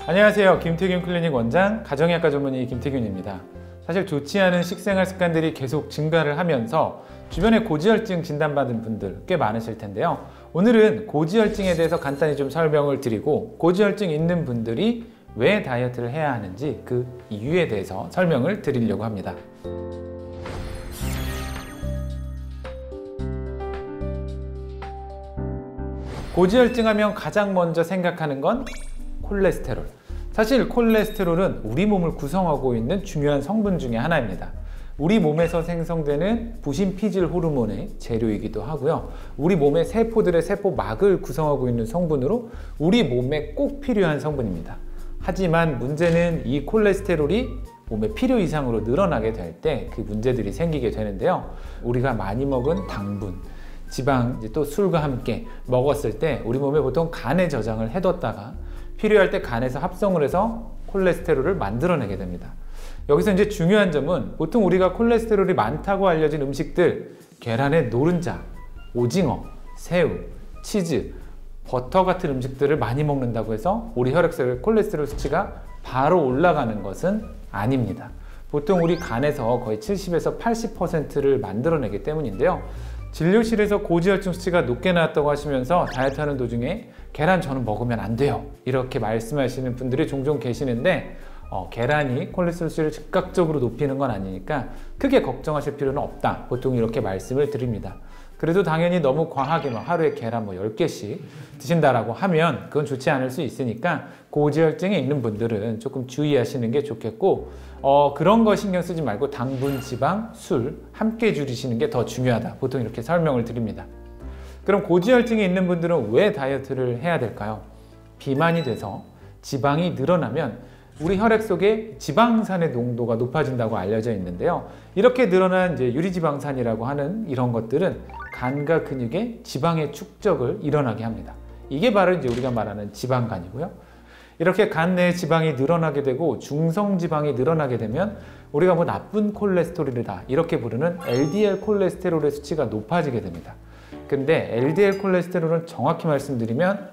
안녕하세요. 김태균 클리닉 원장, 가정의학과 전문의 김태균입니다. 사실 좋지 않은 식생활 습관들이 계속 증가를 하면서 주변에 고지혈증 진단받은 분들 꽤 많으실 텐데요. 오늘은 고지혈증에 대해서 간단히 좀 설명을 드리고 고지혈증 있는 분들이 왜 다이어트를 해야 하는지 그 이유에 대해서 설명을 드리려고 합니다. 고지혈증 하면 가장 먼저 생각하는 건 콜레스테롤. 사실 콜레스테롤은 우리 몸을 구성하고 있는 중요한 성분 중에 하나입니다. 우리 몸에서 생성되는 부신 피질 호르몬의 재료이기도 하고요. 우리 몸의 세포들의 세포막을 구성하고 있는 성분으로 우리 몸에 꼭 필요한 성분입니다. 하지만 문제는 이 콜레스테롤이 몸에 필요 이상으로 늘어나게 될 때 그 문제들이 생기게 되는데요. 우리가 많이 먹은 당분, 지방, 또 술과 함께 먹었을 때 우리 몸에 보통 간에 저장을 해뒀다가 필요할 때 간에서 합성을 해서 콜레스테롤을 만들어내게 됩니다. 여기서 이제 중요한 점은 보통 우리가 콜레스테롤이 많다고 알려진 음식들, 계란의 노른자, 오징어, 새우, 치즈, 버터 같은 음식들을 많이 먹는다고 해서 우리 혈액 속의 콜레스테롤 수치가 바로 올라가는 것은 아닙니다. 보통 우리 간에서 거의 70에서 80%를 만들어내기 때문인데요. 진료실에서 고지혈증 수치가 높게 나왔다고 하시면서 다이어트하는 도중에 계란 저는 먹으면 안 돼요 이렇게 말씀하시는 분들이 종종 계시는데 계란이 콜레스테롤 수치를 즉각적으로 높이는 건 아니니까 크게 걱정하실 필요는 없다 보통 이렇게 말씀을 드립니다. 그래도 당연히 너무 과하게 하루에 계란 10개씩 드신다라고 하면 그건 좋지 않을 수 있으니까 고지혈증에 있는 분들은 조금 주의하시는 게 좋겠고 그런 거 신경 쓰지 말고 당분, 지방, 술 함께 줄이시는 게 더 중요하다 보통 이렇게 설명을 드립니다. 그럼 고지혈증이 있는 분들은 왜 다이어트를 해야 될까요? 비만이 돼서 지방이 늘어나면 우리 혈액 속에 지방산의 농도가 높아진다고 알려져 있는데요. 이렇게 늘어난 이제 유리지방산이라고 하는 이런 것들은 간과 근육에 지방의 축적을 일어나게 합니다. 이게 바로 이제 우리가 말하는 지방간이고요. 이렇게 간 내에 지방이 늘어나게 되고 중성지방이 늘어나게 되면 우리가 나쁜 콜레스테롤이다 이렇게 부르는 LDL 콜레스테롤의 수치가 높아지게 됩니다. 근데 LDL 콜레스테롤은 정확히 말씀드리면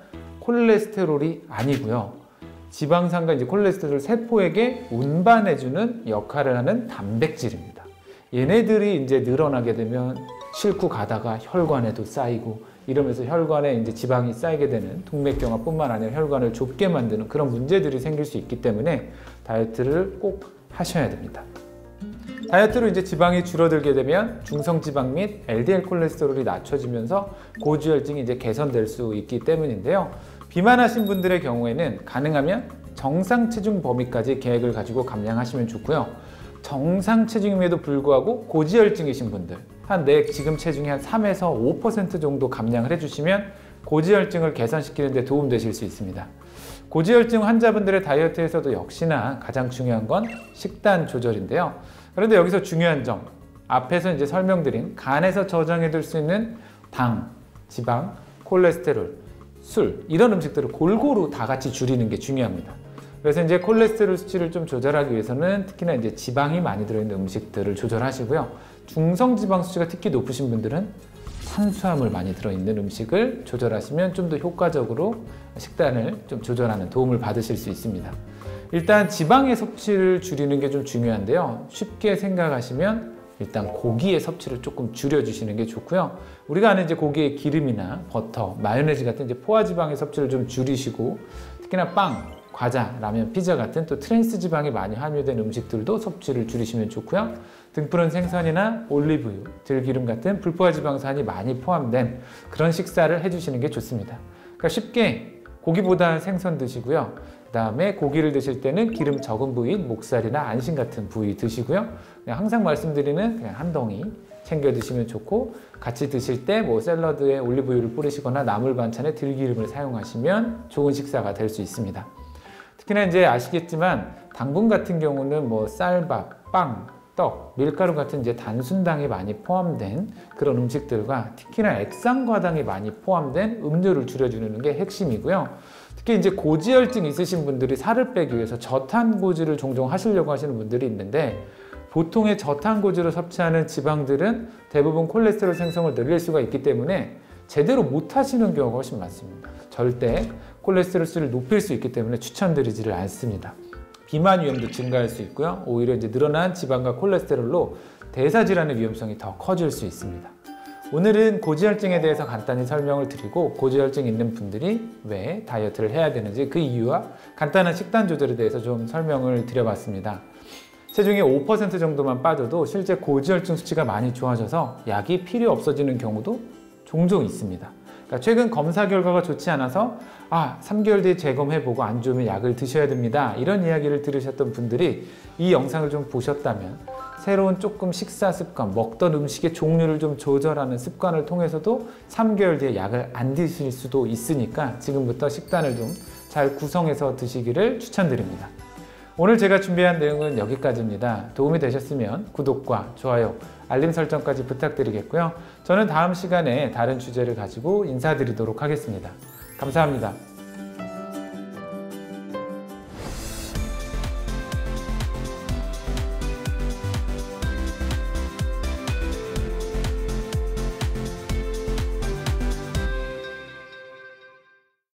콜레스테롤이 아니고요. 지방산과 이제 콜레스테롤 세포에게 운반해주는 역할을 하는 단백질입니다. 얘네들이 이제 늘어나게 되면 싣고 가다가 혈관에도 쌓이고 이러면서 혈관에 이제 지방이 쌓이게 되는 동맥경화뿐만 아니라 혈관을 좁게 만드는 그런 문제들이 생길 수 있기 때문에 다이어트를 꼭 하셔야 됩니다. 다이어트로 이제 지방이 줄어들게 되면 중성지방 및 LDL 콜레스테롤이 낮춰지면서 고지혈증이 이제 개선될 수 있기 때문인데요. 비만하신 분들의 경우에는 가능하면 정상 체중 범위까지 계획을 가지고 감량하시면 좋고요. 정상 체중임에도 불구하고 고지혈증이신 분들 내 지금 체중이 한 3에서 5% 정도 감량을 해주시면 고지혈증을 개선시키는 데 도움되실 수 있습니다. 고지혈증 환자분들의 다이어트에서도 역시나 가장 중요한 건 식단 조절인데요. 그런데 여기서 중요한 점, 앞에서 이제 설명드린 간에서 저장해둘 수 있는 당, 지방, 콜레스테롤, 술 이런 음식들을 골고루 다 같이 줄이는 게 중요합니다. 그래서 이제 콜레스테롤 수치를 좀 조절하기 위해서는 특히나 이제 지방이 많이 들어있는 음식들을 조절하시고요. 중성지방 수치가 특히 높으신 분들은 탄수화물 많이 들어있는 음식을 조절하시면 좀 더 효과적으로 식단을 좀 조절하는 도움을 받으실 수 있습니다. 일단 지방의 섭취를 줄이는 게 좀 중요한데요. 쉽게 생각하시면 일단 고기의 섭취를 조금 줄여주시는 게 좋고요. 우리가 아는 이제 고기의 기름이나 버터, 마요네즈 같은 이제 포화지방의 섭취를 좀 줄이시고 특히나 빵, 과자, 라면, 피자 같은 또 트랜스 지방이 많이 함유된 음식들도 섭취를 줄이시면 좋고요. 등푸른 생선이나 올리브유, 들기름 같은 불포화지방산이 많이 포함된 그런 식사를 해주시는 게 좋습니다. 그러니까 쉽게 고기보다 생선 드시고요. 그 다음에 고기를 드실 때는 기름 적은 부위인 목살이나 안심 같은 부위 드시고요. 그냥 항상 말씀드리는 그냥 한 덩이 챙겨 드시면 좋고 같이 드실 때 샐러드에 올리브유를 뿌리시거나 나물 반찬에 들기름을 사용하시면 좋은 식사가 될 수 있습니다. 특히나 이제 아시겠지만 당분 같은 경우는 쌀밥, 빵, 떡, 밀가루 같은 이제 단순당이 많이 포함된 그런 음식들과 특히나 액상과당이 많이 포함된 음료를 줄여주는 게 핵심이고요. 특히 이제 고지혈증 있으신 분들이 살을 빼기 위해서 저탄고지를 종종 하시려고 하시는 분들이 있는데 보통의 저탄고지로 섭취하는 지방들은 대부분 콜레스테롤 생성을 늘릴 수가 있기 때문에 제대로 못 하시는 경우가 훨씬 많습니다. 절대 콜레스테롤 수를 높일 수 있기 때문에 추천드리지를 않습니다. 비만 위험도 증가할 수 있고요. 오히려 이제 늘어난 지방과 콜레스테롤로 대사질환의 위험성이 더 커질 수 있습니다. 오늘은 고지혈증에 대해서 간단히 설명을 드리고 고지혈증 있는 분들이 왜 다이어트를 해야 되는지 그 이유와 간단한 식단 조절에 대해서 좀 설명을 드려봤습니다. 체중의 5% 정도만 빠져도 실제 고지혈증 수치가 많이 좋아져서 약이 필요 없어지는 경우도 종종 있습니다. 그러니까 최근 검사 결과가 좋지 않아서 3개월 뒤에 재검해보고 안 좋으면 약을 드셔야 됩니다. 이런 이야기를 들으셨던 분들이 이 영상을 좀 보셨다면 새로운 조금 식사 습관, 먹던 음식의 종류를 좀 조절하는 습관을 통해서도 3개월 뒤에 약을 안 드실 수도 있으니까 지금부터 식단을 좀 잘 구성해서 드시기를 추천드립니다. 오늘 제가 준비한 내용은 여기까지입니다. 도움이 되셨으면 구독과 좋아요, 알림 설정까지 부탁드리겠고요. 저는 다음 시간에 다른 주제를 가지고 인사드리도록 하겠습니다. 감사합니다.